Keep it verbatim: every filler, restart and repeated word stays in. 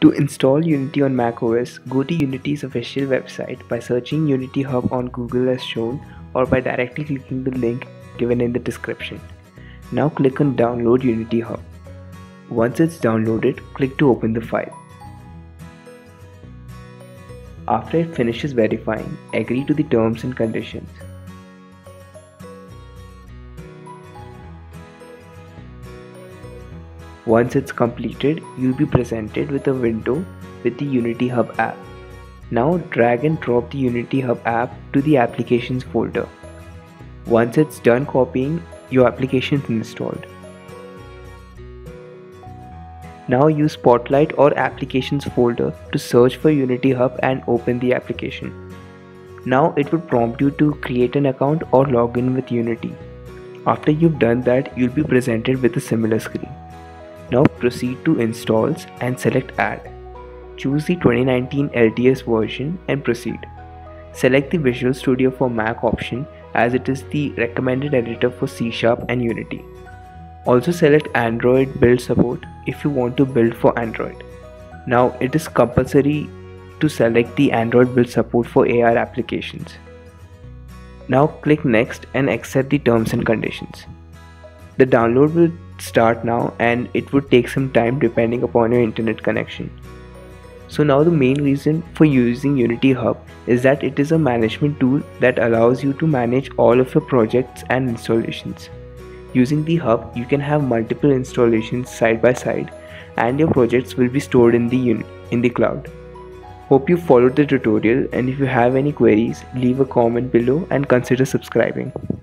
To install Unity on macOS, go to Unity's official website by searching Unity Hub on Google as shown, or by directly clicking the link given in the description. Now click on Download Unity Hub. Once it's downloaded, click to open the file. After it finishes verifying, agree to the terms and conditions. Once it's completed, you'll be presented with a window with the Unity Hub app. Now drag and drop the Unity Hub app to the Applications folder. Once it's done copying, your application is installed. Now use Spotlight or Applications folder to search for Unity Hub and open the application. Now it will prompt you to create an account or log in with Unity. After you've done that, you'll be presented with a similar screen. Now proceed to Installs and select Add. Choose the twenty nineteen L T S version and proceed. Select the Visual Studio for Mac option as it is the recommended editor for C Sharp and Unity. Also select Android build support if you want to build for Android. Now it is compulsory to select the Android build support for A R applications. Now click Next and accept the terms and conditions. The download will start now and it would take some time depending upon your internet connection. So now the main reason for using Unity Hub is that it is a management tool that allows you to manage all of your projects and installations. Using the Hub, you can have multiple installations side by side and your projects will be stored in the, in the cloud. Hope you followed the tutorial, and if you have any queries, leave a comment below and consider subscribing.